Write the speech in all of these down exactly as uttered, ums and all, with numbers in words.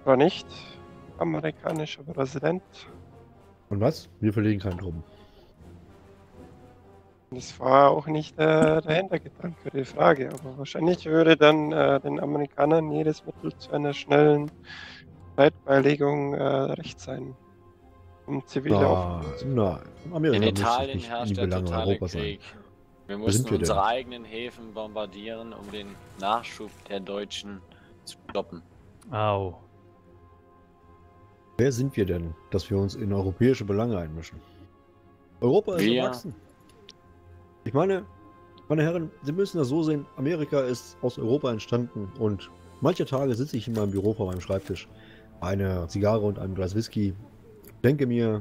War nicht amerikanischer Präsident. Und was? Wir verlegen keinen Truppen. Das war auch nicht äh, der Hintergedanke der Frage, aber wahrscheinlich würde dann äh, den Amerikanern jedes Mittel zu einer schnellen Streitbeilegung äh, recht sein, um zivile Opfer Nein, zu nein. Amerika In mischt sich Italien nicht in herrscht die der Belange totale Europas ein. Krieg. Wir Wer sind mussten wir unsere denn? eigenen Häfen bombardieren, um den Nachschub der Deutschen zu stoppen. Au. Wer sind wir denn, dass wir uns in europäische Belange einmischen? Europa ist Wir- erwachsen. Ich meine, meine Herren, Sie müssen das so sehen, Amerika ist aus Europa entstanden und manche Tage sitze ich in meinem Büro vor meinem Schreibtisch, eine Zigarre und einem Glas Whisky, denke mir,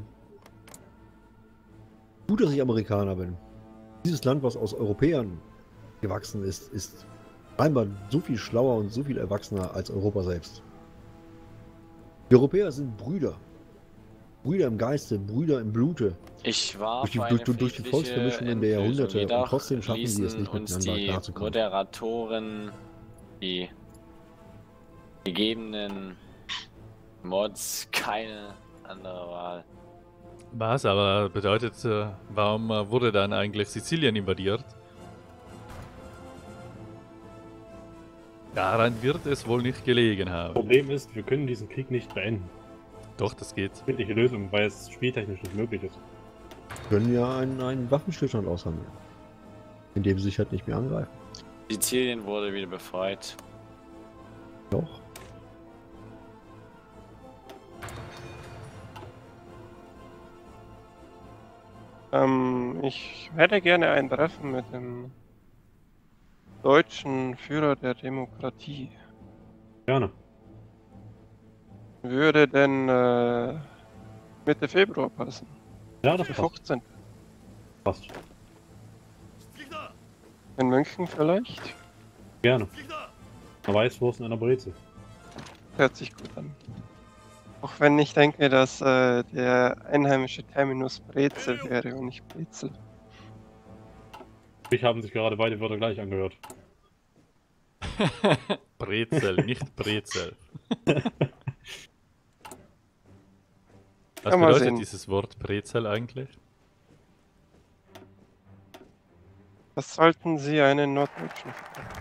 gut, dass ich Amerikaner bin. Dieses Land, was aus Europäern gewachsen ist, ist scheinbar so viel schlauer und so viel erwachsener als Europa selbst. Die Europäer sind Brüder. Brüder im Geiste, Brüder im Blute. Ich war Durch die- für durch- eine durch- durch die friedliche Volksvermischungen der Endlösung, Jahrhunderte und jedoch trotzdem schaffen sie es ließen nicht, uns miteinander die klarzukommen. Moderatoren, die gegebenen Mods keine andere Wahl. Was aber bedeutet, äh, warum äh, wurde dann eigentlich Sizilien invadiert? Daran wird es wohl nicht gelegen haben. Problem ist, wir können diesen Krieg nicht beenden. Doch, das geht. Friedliche Lösung, weil es spieltechnisch nicht möglich ist. Wir können ja einen, einen Waffenstillstand aushandeln. Indem sie sich halt nicht mehr angreifen. Sizilien wurde wieder befreit. Doch. Ähm, ich hätte gerne ein Treffen mit dem deutschen Führer der Demokratie. Gerne. Würde denn äh, Mitte Februar passen? Ja, das Der passt. fünfzehnte. passt. In München vielleicht? Gerne. Eine Weißwurst in einer Brezel. Hört sich gut an. Auch wenn ich denke, dass äh, der einheimische Terminus Brezel wäre und nicht Brezel. Mich haben sich gerade beide Wörter gleich angehört. Brezel, nicht Brezel. Was Kann man bedeutet sehen. dieses Wort Brezel eigentlich? Was sollten Sie einen Norddeutschen fragen?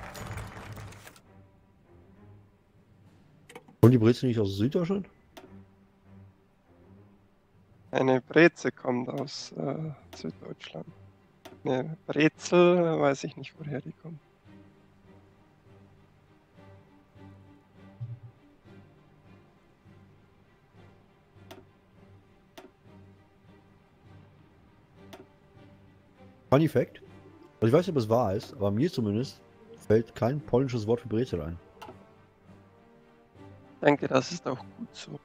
Und die Brezel nicht aus Süddeutschland? Eine Breze kommt aus äh, Süddeutschland. Eine Brezel weiß ich nicht, woher die kommt. Funny Fact. Also ich weiß nicht, ob es wahr ist, aber mir zumindest fällt kein polnisches Wort für Brezel ein. Ich denke, das ist auch gut so.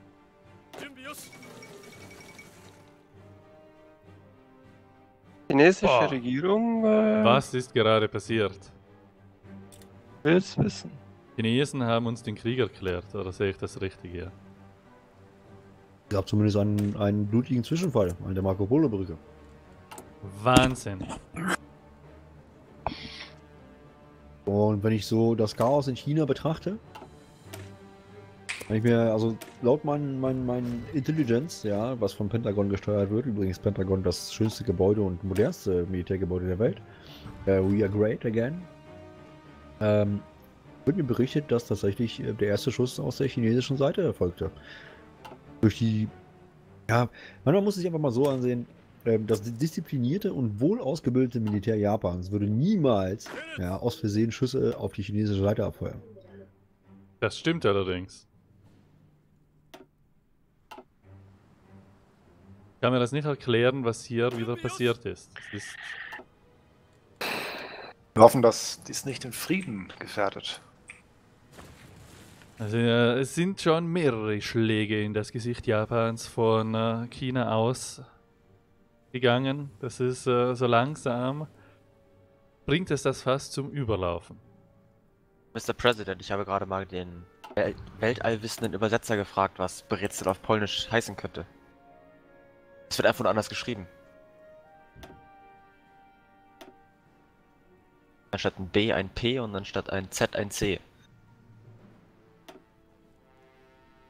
Die chinesische Boah. Regierung äh, Was ist gerade passiert? will es wissen. Chinesen haben uns den Krieg erklärt, oder sehe ich das richtig? Ja. Es gab zumindest einen, einen blutigen Zwischenfall an der Marco Polo Brücke. Wahnsinn. Und wenn ich so das Chaos in China betrachte, wenn ich mir, also laut meinen mein, mein Intelligence, ja, was vom Pentagon gesteuert wird, übrigens Pentagon das schönste Gebäude und modernste Militärgebäude der Welt, äh, we are great again, ähm, wird mir berichtet, dass tatsächlich äh, der erste Schuss aus der chinesischen Seite erfolgte. Durch die, ja, man muss sich einfach mal so ansehen, ähm, das disziplinierte und wohl ausgebildete Militär Japans würde niemals, ja, aus Versehen Schüsse auf die chinesische Seite abfeuern. Das stimmt allerdings. Ich kann mir das nicht erklären, was hier wieder passiert ist. Es ist Wir hoffen, dass dies nicht den Frieden gefährdet. Also äh, es sind schon mehrere Schläge in das Gesicht Japans von äh, China aus gegangen. Das ist äh, so langsam, bringt es das fast zum Überlaufen. Mister President, ich habe gerade mal den Wel weltallwissenden Übersetzer gefragt, was Brezel auf Polnisch heißen könnte. Es wird einfach nur anders geschrieben. Anstatt ein B ein P und anstatt ein Z ein C.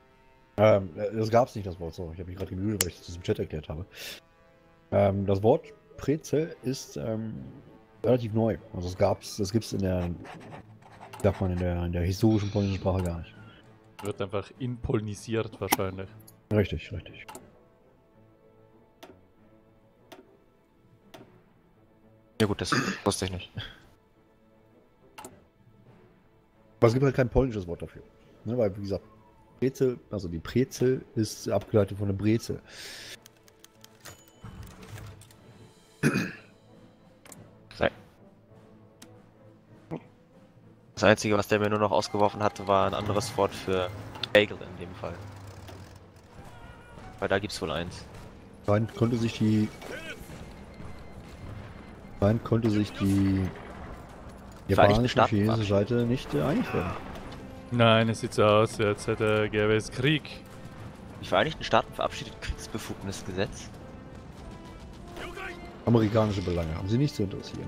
Ähm, das gab es nicht, das Wort, so. Ich habe mich gerade gemüht, weil ich das im Chat erklärt habe. Ähm, das Wort Brezel ist ähm, relativ neu. Also es gab's, das gibt es in der, sagt man, in der, in der historischen polnischen Sprache gar nicht. Wird einfach impolnisiert wahrscheinlich. Richtig, richtig. Ja gut, das wusste ich nicht. Aber es gibt halt kein polnisches Wort dafür. Ne, weil, wie gesagt, Brezel, also die Brezel ist abgeleitet von der Brezel. Das Einzige, was der mir nur noch ausgeworfen hatte, war ein anderes Wort für Bagel in dem Fall. Weil da gibt's wohl eins. Rein konnte sich die. Rein konnte sich die Vereinigten japanische Staaten chinesische verabschieden. Seite nicht äh, einig werden. Nein, es sieht so aus, als hätte gäbe es Krieg. Die Vereinigten Staaten verabschiedet Kriegsbefugnisgesetz. Amerikanische Belange haben sie nicht zu interessieren.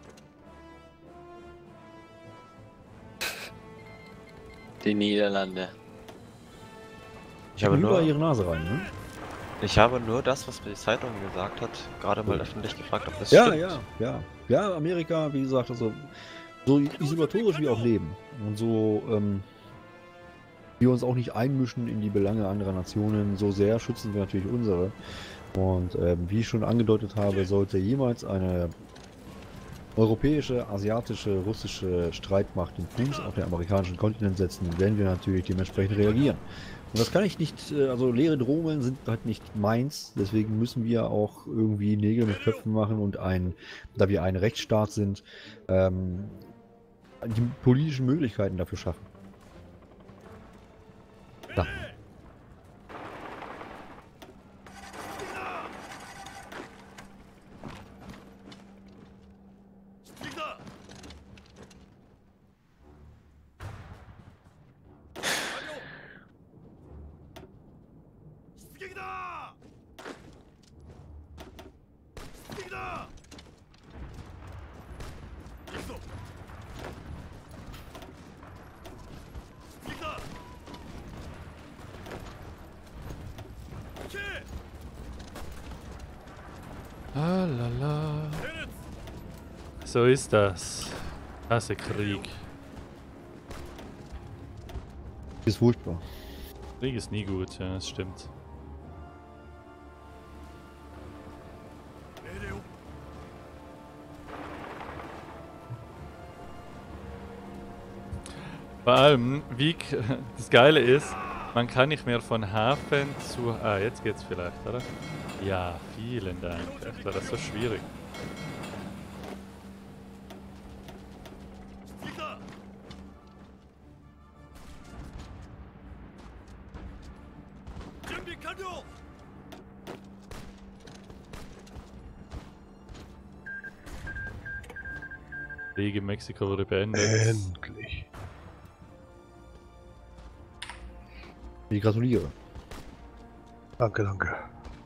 Die Niederlande. Ich habe, Überall nur, ihre Nase rein, ne? ich habe nur das, was mir die Zeitung gesagt hat, gerade mal öffentlich gefragt, ob das Ja, stimmt. ja, ja. Ja, Amerika, wie gesagt, also so isolatorisch wie auch leben. Und so, ähm, wir uns auch nicht einmischen in die Belange anderer Nationen, so sehr schützen wir natürlich unsere. Und ähm, wie ich schon angedeutet habe, sollte jemals eine europäische, asiatische, russische Streitmacht den Fuß auf den amerikanischen Kontinent setzen, werden wir natürlich dementsprechend reagieren. Und das kann ich nicht, äh, also leere Drohungen sind halt nicht meins, deswegen müssen wir auch irgendwie Nägel mit Köpfen machen und ein, da wir ein Rechtsstaat sind, ähm, die politischen Möglichkeiten dafür schaffen. Da. Ah, la, la. So ist das. Hasse Krieg. Ist furchtbar. Krieg ist nie gut, ja, das stimmt. Vor allem, wie k- das Geile ist, man kann nicht mehr von Hafen zu... Ah, jetzt geht's vielleicht, oder? Ja, vielen Dank. Echt, war das so schwierig. Krieg in Mexiko wurde beendet. Endlich. Ich gratuliere. Danke, danke.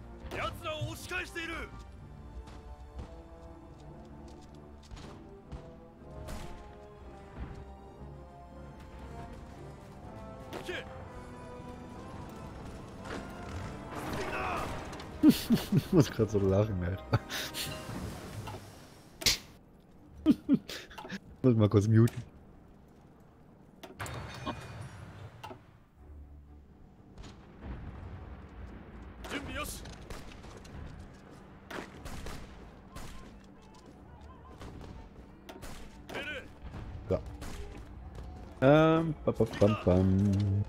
Ich muss gerade so lachen, Alter. Muss mal kurz muten. Ja. Ähm, bam, bam, bam, bam.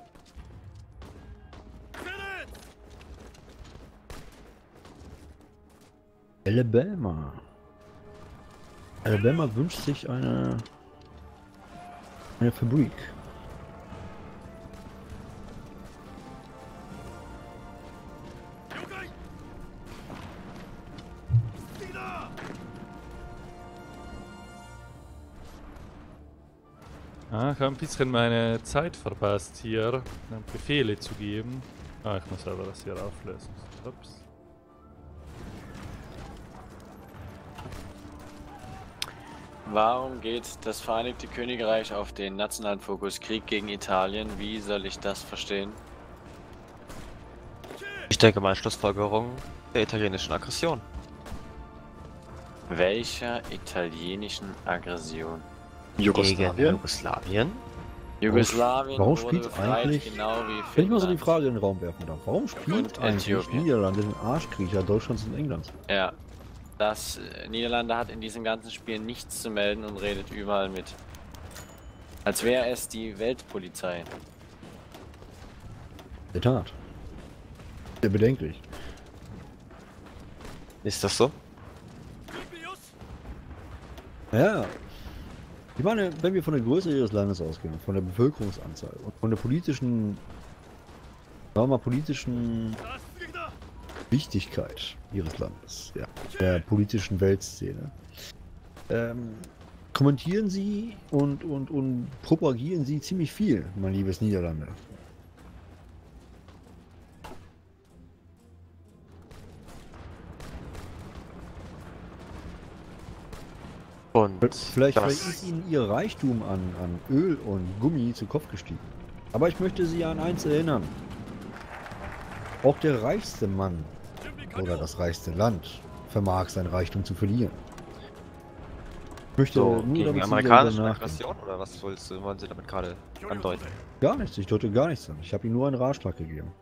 Alabama. Alabama wünscht sich eine eine Fabrik. Ah, ich habe ein bisschen meine Zeit verpasst, hier Befehle zu geben. Ah, ich muss aber das hier auflösen. Ups. Warum geht das Vereinigte Königreich auf den nationalen Fokus Krieg gegen Italien? Wie soll ich das verstehen? denke mal, Schlussfolgerung der italienischen Aggression. Welcher italienischen Aggression? Gegen Jugoslawien? Jugoslawien? Jugoslawien Warum wurde spielt befreit, eigentlich- genau wie Wenn ich mal so die Finnland. Frage in den Raum werfen darf, warum spielt Und eigentlich Äthiopien. Niederlande den Arschkriecher Deutschlands und Englands? Ja. Das äh, Niederlande hat in diesem ganzen Spiel nichts zu melden und redet überall mit. Als wäre es die Weltpolizei. In der Tat. Sehr bedenklich. Ist das so? Ja. Ich meine, wenn wir von der Größe ihres Landes ausgehen, von der Bevölkerungsanzahl und von der politischen, sagen wir mal, politischen Wichtigkeit ihres Landes, ja, der politischen Weltszene, ähm, kommentieren sie und, und, und propagieren sie ziemlich viel, mein liebes Niederlande. Und Vielleicht, das, vielleicht ist ihnen ihr Reichtum an, an Öl und Gummi zu Kopf gestiegen. Aber ich möchte Sie an eins erinnern. Auch der reichste Mann oder das reichste Land vermag sein Reichtum zu verlieren. Ich möchte so nur gegen damit Sie amerikanische darüber nachdenken. Aggression oder was willst du, wollen Sie damit gerade andeuten? Gar nichts, ich deute gar nichts an. Ich habe Ihnen nur einen Ratschlag gegeben.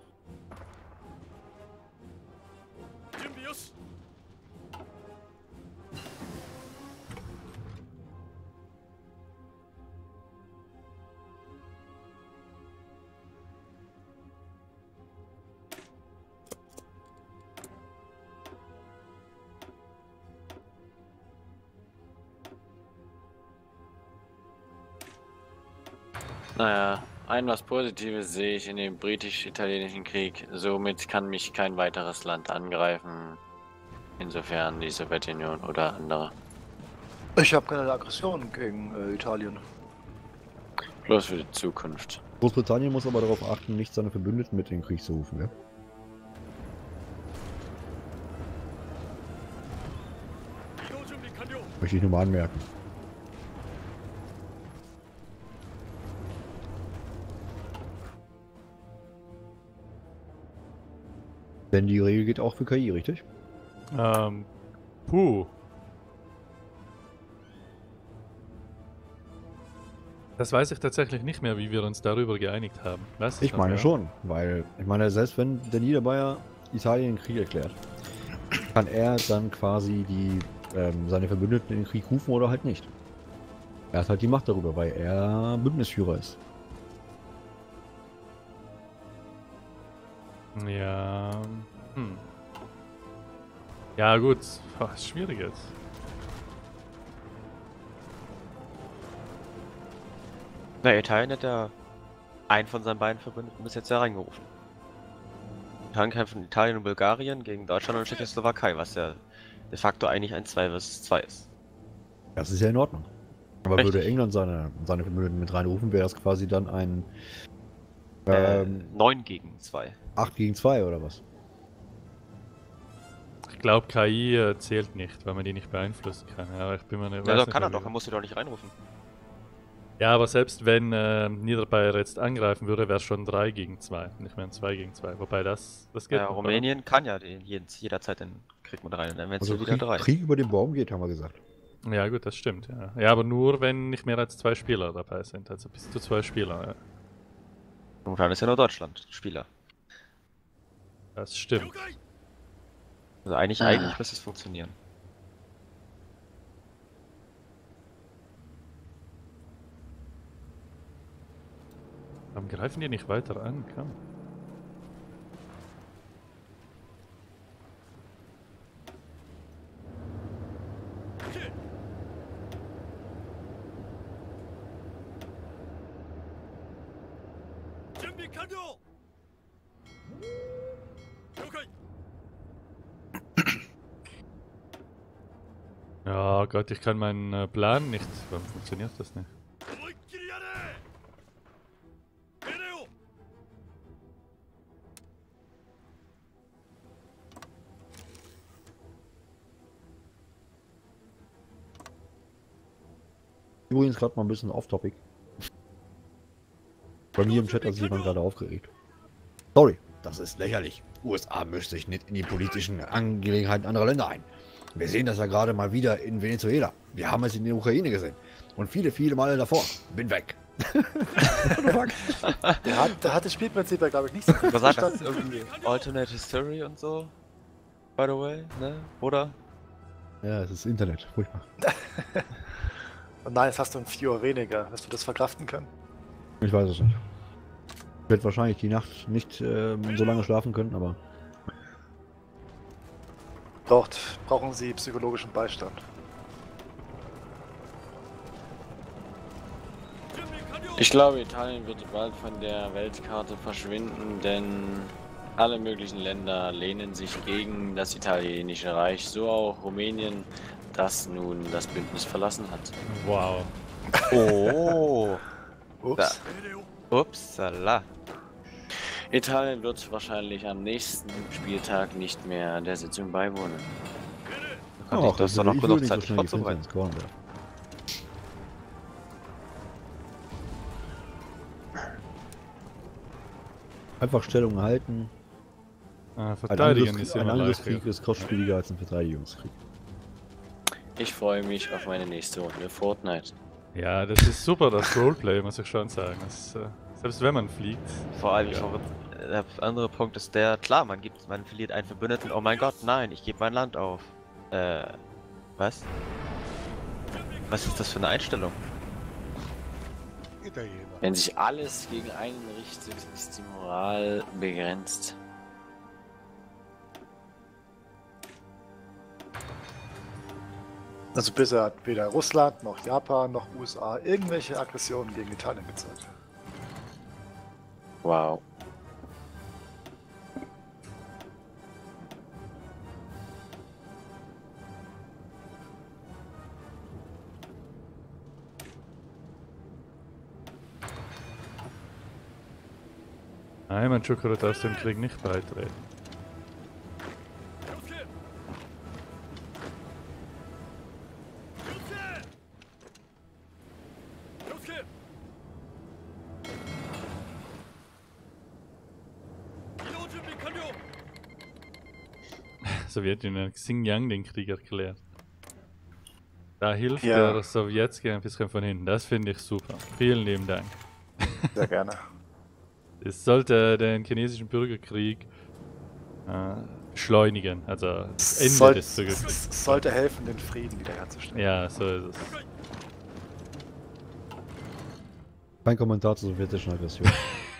Naja, ein was Positives sehe ich in dem britisch-italienischen Krieg. Somit kann mich kein weiteres Land angreifen. Insofern die Sowjetunion oder andere. Ich habe keine Aggression gegen äh, Italien. Bloß für die Zukunft. Großbritannien muss aber darauf achten, nicht seine Verbündeten mit in den Krieg zu rufen. Ja? Möchte ich nur mal anmerken. Denn die Regel geht auch für K I, richtig? Ähm, puh. Das weiß ich tatsächlich nicht mehr, wie wir uns darüber geeinigt haben. Weißt du Ich noch, meine ja? schon, weil, ich meine, selbst wenn der Niederbayer Italien den Krieg erklärt, kann er dann quasi die, ähm, seine Verbündeten in den Krieg rufen oder halt nicht. Er hat halt die Macht darüber, weil er Bündnisführer ist. Ja. Hm. Ja, gut. Boah, ist schwierig jetzt. Na, Italien hat ja einen von seinen beiden Verbündeten bis jetzt ja reingerufen. Italien kämpfen Italien und Bulgarien gegen Deutschland und Tschechoslowakei, was ja de facto eigentlich ein zwei versus zwei ist. Das ist ja in Ordnung. Aber Richtig. würde England seine, seine Verbündeten mit reinrufen, wäre es quasi dann ein Äh, ähm, neun gegen zwei. acht gegen zwei oder was? Ich glaube, K I äh, zählt nicht, weil man die nicht beeinflussen kann. Ja, ich bin mir nicht, Ja, weiß doch, nicht kann er mehr, doch, wie- er muss sie doch nicht reinrufen. Ja, aber selbst wenn äh, Niederbayer jetzt angreifen würde, wäre es schon drei gegen zwei, nicht mehr ein zwei gegen zwei. Wobei das, das geht Ja, noch, oder? Rumänien kann ja den, jeden, jederzeit den Krieg mit rein, dann wären es Also wieder Krieg, drei. Krieg über den Baum geht, haben wir gesagt. Ja gut, das stimmt, ja. Ja, aber nur, wenn nicht mehr als zwei Spieler dabei sind. Also bis zu zwei Spieler, ja. Momentan ist ja nur Deutschland Spieler. Das stimmt. Also eigentlich, Ah. eigentlich müsste es funktionieren. Warum greifen die nicht weiter an? Komm. Ja Gott, ich kann meinen äh, Plan nicht. Warum funktioniert das nicht? Übrigens gerade mal ein bisschen off-topic. Bei mir im Chat hat sich jemand gerade aufgeregt. Sorry, das ist lächerlich. U S A mischt sich nicht in die politischen Angelegenheiten anderer Länder ein. Wir sehen das ja gerade mal wieder in Venezuela. Wir haben es in der Ukraine gesehen. Und viele, viele Male davor. Bin weg. Der hat, der hat das Spielprinzip ja, glaube ich, nicht so gut Was sagt das? verstanden. Irgendwie Alternate History und so? By the way, ne? Oder? Ja, es ist Internet. Furchtbar. Und nein, jetzt hast du ein Viewer weniger. Wirst du das verkraften können? Ich weiß es nicht. Ich werde wahrscheinlich die Nacht nicht ähm, so lange schlafen können, aber... Braucht, brauchen Sie psychologischen Beistand. Ich glaube, Italien wird bald von der Weltkarte verschwinden, denn alle möglichen Länder lehnen sich gegen das italienische Reich, so auch Rumänien, das nun das Bündnis verlassen hat. Wow. Oh! Ups. Upsala. Italien wird wahrscheinlich am nächsten Spieltag nicht mehr der Sitzung beiwohnen. Da konnte ich das doch noch ich genug würde nicht Zeit so schnell die Fenster vorzubereiten. ins Korn werfen. Einfach Stellung halten. Ah, Ein, verteidigen Angriffskrieg, ist ein immer Angriffskrieg leichter. ist kostspieliger als ein Verteidigungskrieg. Ich freue mich auf meine nächste Runde Fortnite. Ja, das ist super, das Roleplay, muss ich schon sagen. Das, äh, selbst wenn man fliegt. Vor allem, Ja. Favorit- der andere Punkt ist der, klar, man gibt, man verliert einen Verbündeten, oh mein Gott, nein, ich gebe mein Land auf. Äh, was? Was ist das für eine Einstellung? Wenn sich alles gegen einen richtet, ist die Moral begrenzt. Also bisher hat weder Russland noch Japan noch U S A irgendwelche Aggressionen gegen Italien gezeigt. Wow. Nein, mein Joker darf dem Krieg nicht beitreten. Sowjetunion hat Xinjiang den Krieg erklärt. Da hilft Ja. der Sowjetski ein bisschen von hinten. Das finde ich super. Vielen lieben Dank. Sehr gerne. Es sollte den chinesischen Bürgerkrieg äh, beschleunigen. Also das Ende Soll, des Bürgerkriegs. s- sollte helfen, den Frieden wiederherzustellen. Ja, so ist es. Kein Kommentar zur sowjetischen Aggression.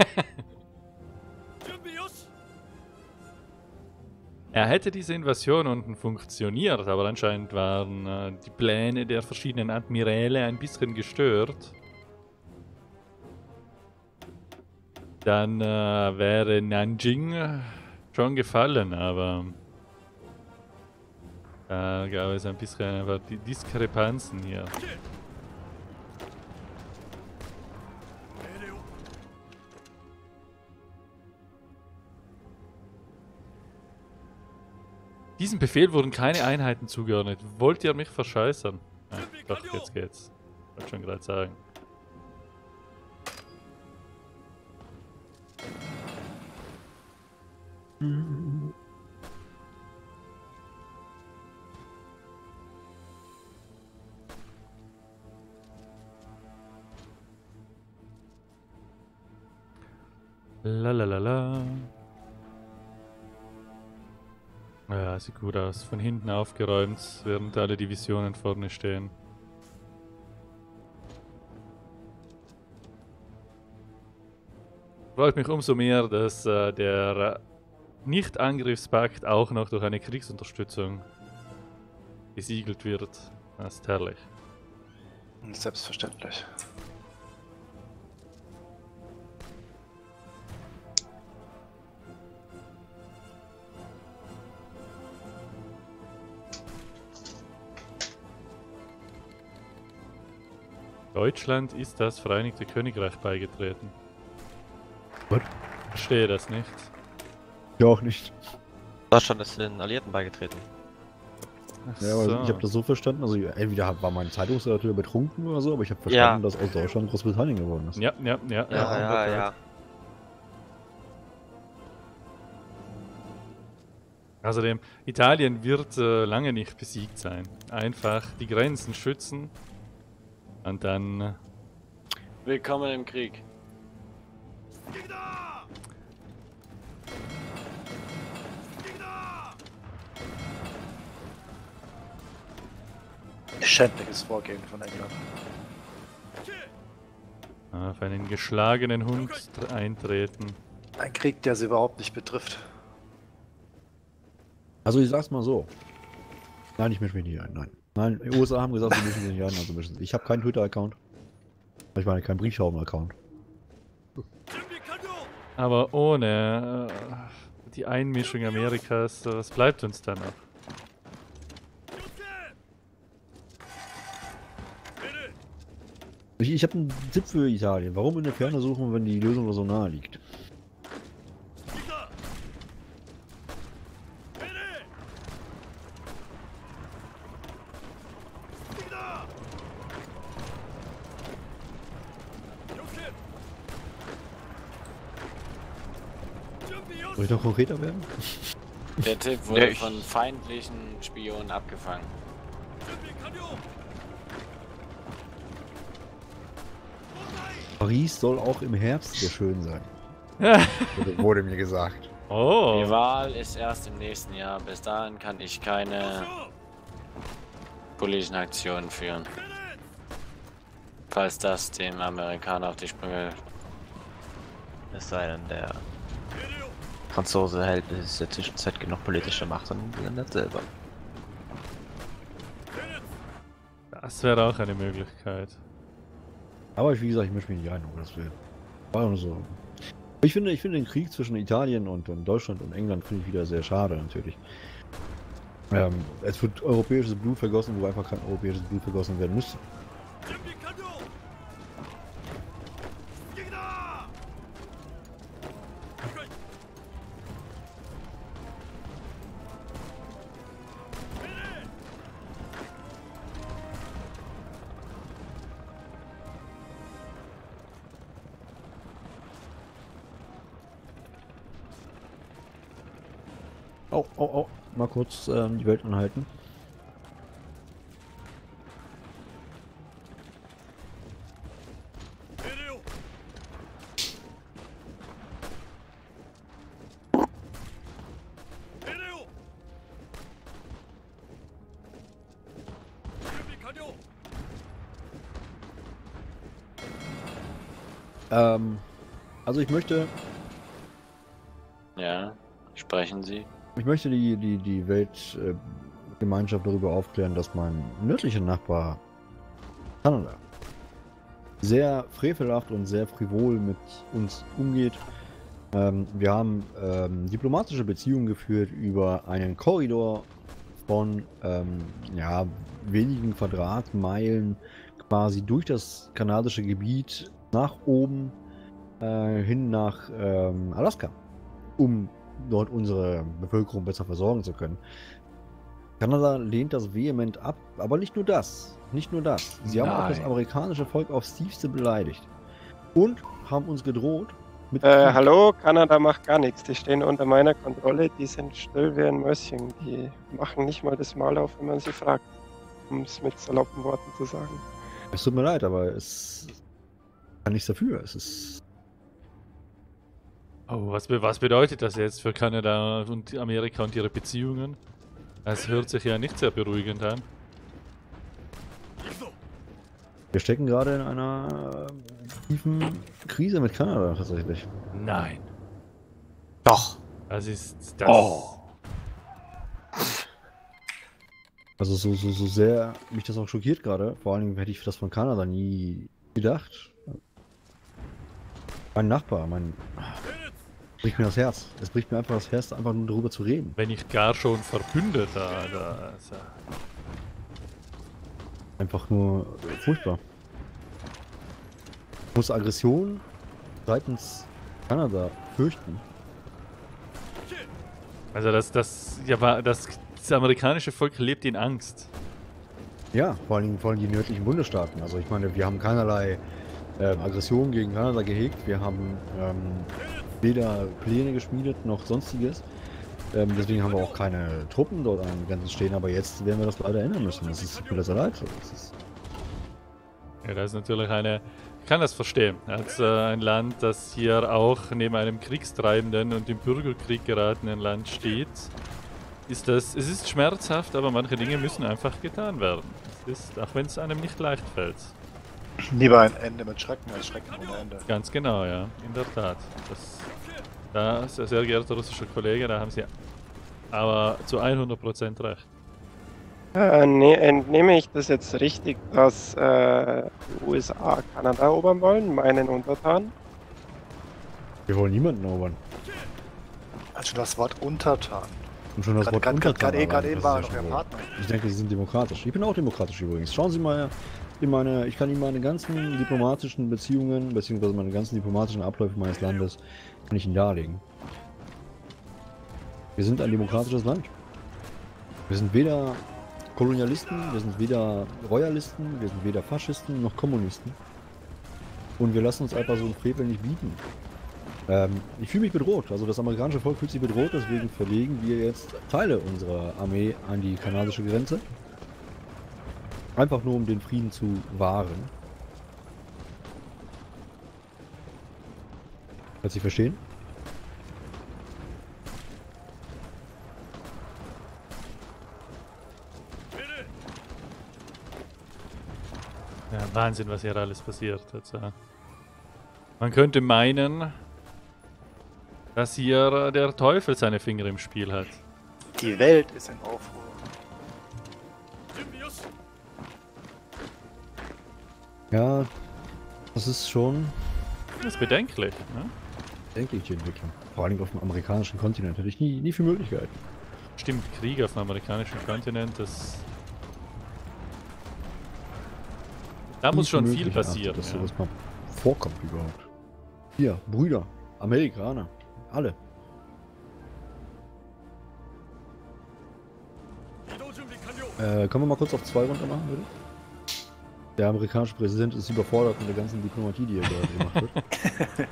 Er hätte diese Invasion unten funktioniert, aber anscheinend waren äh, die Pläne der verschiedenen Admiräle ein bisschen gestört. Dann äh, wäre Nanjing schon gefallen, aber da gab es ein bisschen einfach die Diskrepanzen hier. Diesem Befehl wurden keine Einheiten zugeordnet. Wollt ihr mich verscheißern? Nein, doch, jetzt geht's. Wollte schon gerade sagen. La la la la. Ja, sieht gut aus. Von hinten aufgeräumt, während alle Divisionen vorne stehen. Freut mich umso mehr, dass äh, der Nicht-Angriffspakt auch noch durch eine Kriegsunterstützung besiegelt wird. Das ist herrlich. Selbstverständlich. Deutschland ist das Vereinigte Königreich beigetreten. Was? Verstehe das nicht. Ja, auch nicht. Deutschland ist den Alliierten beigetreten. Ach Ja, aber so. ich habe das so verstanden, also entweder hab- war mein Zeitungsredakteur betrunken oder so, aber ich habe verstanden, Ja. dass aus Deutschland Großbritannien geworden ist. Ja, ja, ja. Ja, ja, ja. Außerdem, Italien wird äh, lange nicht besiegt sein. Einfach die Grenzen schützen und dann... Äh, Willkommen im Krieg. Schändliches Vorgehen von England. auf einen geschlagenen Hund eintreten. Ein Krieg, der sie überhaupt nicht betrifft. Also ich sag's mal so. Nein, ich mische mich nicht ein, nein. Nein, die U S A haben gesagt, sie mischen sich nicht ein, also mischen sie. Ich habe keinen Twitter-Account. Ich meine, keinen Briefschrauben-Account. Aber ohne äh, die Einmischung Amerikas, äh, was bleibt uns dann noch? Ich, ich habe einen Tipp für Italien. Warum in der Ferne suchen, wenn die Lösung so nahe liegt? Soll ich noch konkreter werden? Der Tipp wurde Ja, ich- von feindlichen Spionen abgefangen. Paris soll auch im Herbst sehr schön sein. Wurde- Wurde mir gesagt. Oh, Die Wahl ist erst im nächsten Jahr. Bis dahin kann ich keine politischen Aktionen führen. Falls das dem Amerikaner auf die Sprünge... Es sei denn, der Franzose hält in der Zwischenzeit genug politische Macht und ändert selber. das wäre auch eine Möglichkeit. Aber wie gesagt, ich mische mich nicht ein, um das will. War nur so. Ich finde, ich finde den Krieg zwischen Italien und, und Deutschland und England finde ich wieder sehr schade, natürlich. Ähm, es wird europäisches Blut vergossen, wo einfach kein europäisches Blut vergossen werden müsste. Oh, oh, oh. Mal kurz ähm, die Welt anhalten. Ähm, also ich möchte, Ja, sprechen Sie. ich möchte die, die, die Weltgemeinschaft darüber aufklären, dass mein nördlicher Nachbar Kanada sehr frevelhaft und sehr frivol mit uns umgeht. Ähm, wir haben ähm, diplomatische Beziehungen geführt über einen Korridor von ähm, ja, wenigen Quadratmeilen quasi durch das kanadische Gebiet nach oben äh, hin nach ähm, Alaska, um dort unsere Bevölkerung besser versorgen zu können. Kanada lehnt das vehement ab, aber nicht nur das. Nicht nur das. Sie haben auch das Nein. amerikanische Volk aufs Tiefste beleidigt. Und haben uns gedroht mit Äh, Krieg. hallo, Kanada macht gar nichts. Die stehen unter meiner Kontrolle. Die sind still wie ein Mäuschen. Die machen nicht mal das Maul auf, wenn man sie fragt. Um es mit saloppen Worten zu sagen. Es tut mir leid, aber es kann nichts dafür. Es ist. Oh, was, be was bedeutet das jetzt für Kanada und Amerika und ihre Beziehungen? Das hört sich ja nicht sehr beruhigend an. Wir stecken gerade in einer äh, tiefen Krise mit Kanada tatsächlich. Nein. Doch. Das ist das. Oh. Also so, so, so sehr mich das auch schockiert gerade. Vor allem hätte ich das von Kanada nie gedacht. Mein Nachbar, mein. Bricht mir das Herz. Es bricht mir einfach das Herz, einfach nur darüber zu reden. Wenn ich gar schon Verbündeter. Da, also, Einfach nur furchtbar. Ich muss Aggression seitens Kanada fürchten. also das, das, ja, war- das, das amerikanische Volk lebt in Angst. Ja, vor allem, vor allem die nördlichen Bundesstaaten. Also ich meine, wir haben keinerlei ähm, Aggression gegen Kanada gehegt. Wir haben ähm, weder Pläne geschmiedet noch sonstiges. Ähm, deswegen haben wir auch keine Truppen dort an den Grenzen stehen, aber jetzt werden wir das leider ändern müssen. Das ist mir das leid. Das ist Ja, das ist natürlich eine... Ich kann das verstehen. Als äh, ein Land, das hier auch neben einem kriegstreibenden und im Bürgerkrieg geratenen Land steht, ist das... Es ist schmerzhaft, aber manche Dinge müssen einfach getan werden. Es ist, auch wenn es einem nicht leicht fällt. Lieber ein Ende mit Schrecken als Schrecken ohne Ende. Ganz genau, ja. In der Tat. Das, da, sehr, sehr geehrter russischer Kollege, da haben Sie aber zu hundert Prozent recht. Äh, ne, entnehme ich das jetzt richtig, dass äh, die U S A Kanada erobern wollen, meinen Untertan? Wir wollen niemanden erobern. Also das Wort Untertan. Und schon das Gerade Wort gerade- Untertan gerade eben- gerade allein, eben das war er ist noch ja Ihr schon Partner. wohl- Ich denke, sie sind demokratisch. Ich bin auch demokratisch übrigens. Schauen Sie mal in meine, ich kann Ihnen meine ganzen diplomatischen Beziehungen, beziehungsweise meine ganzen diplomatischen Abläufe meines Landes, kann ich Ihnen darlegen. Wir sind ein demokratisches Land. Wir sind weder Kolonialisten, wir sind weder Royalisten, wir sind weder Faschisten noch Kommunisten. Und wir lassen uns einfach so einen Frevel nicht bieten. Ähm, ich fühle mich bedroht, also das amerikanische Volk fühlt sich bedroht, deswegen verlegen wir jetzt Teile unserer Armee an die kanadische Grenze. Einfach nur um den Frieden zu wahren. Kannst du verstehen? Ja, Wahnsinn, was hier alles passiert. Also, man könnte meinen, dass hier äh, der Teufel seine Finger im Spiel hat. Die Welt ist in Aufruhr. Ja, das ist schon Das ist bedenklich, ne? bedenklich, die Entwicklung. Vor allem auf dem amerikanischen Kontinent hätte ich nie, nie für Möglichkeiten. Stimmt, Krieg auf dem amerikanischen Kontinent, das... Da muss Nie für schon viel möglich erachtet, passieren. dass Ja. sowas mal vorkommt überhaupt. Hier, Brüder, Amerikaner, alle. Äh, können wir mal kurz auf zwei runter machen, bitte? Der amerikanische Präsident ist überfordert mit der ganzen Diplomatie, die hier gerade gemacht wird.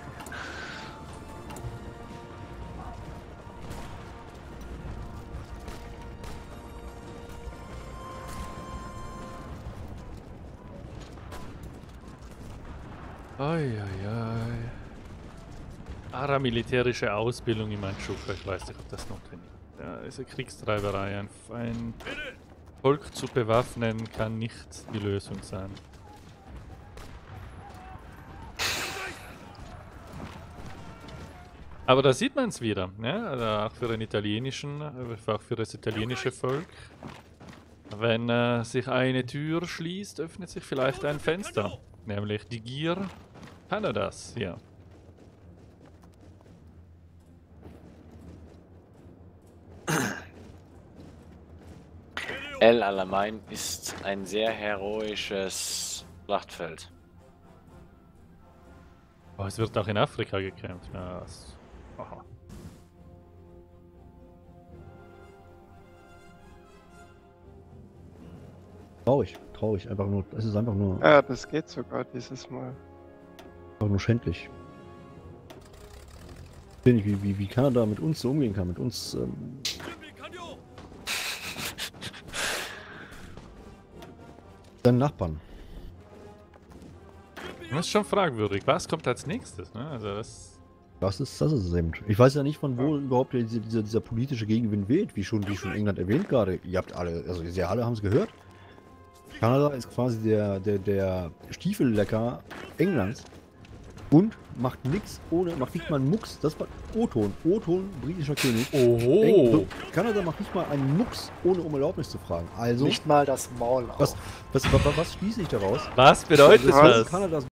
Eieiei. Paramilitärische Ausbildung im Anschufa, ich weiß nicht, ob das notwendig ist. Ja, ist eine Kriegstreiberei. Ein, ein Volk zu bewaffnen kann nicht die Lösung sein. Aber da sieht man es wieder, ne? Also auch für den italienischen, auch für das italienische Volk. Wenn äh, sich eine Tür schließt, öffnet sich vielleicht ein Fenster. Nämlich die Gier Kanadas, ja. El Alamein ist ein sehr heroisches Schlachtfeld. Oh, es wird auch in Afrika gekämpft. Ja, das, aha. Traurig, traurig, einfach nur, es ist einfach nur, Ja, das geht sogar dieses Mal. einfach nur schändlich. Ich weiß nicht, wie, wie, wie Kanada mit uns so umgehen kann, mit uns, ähm, seinen Nachbarn. Das ist schon fragwürdig. Was kommt als nächstes? Ne? Also das, Das ist, das ist es eben. Ich weiß ja nicht, von wo überhaupt dieser, dieser, dieser politische Gegenwind weht, wie schon, wie schon England erwähnt gerade. Ihr habt alle, also Sie alle haben es gehört. Kanada ist quasi der, der, der Stiefellecker Englands und macht nichts ohne, macht nicht mal einen Mucks. Das war O-Ton, O-Ton, britischer König. oho! Eng- Kanada macht nicht mal einen Mucks, ohne um Erlaubnis zu fragen. Also, Nicht mal das Maul auf. was, was, was, was schließe ich daraus? Was bedeutet Was? das? Kanadas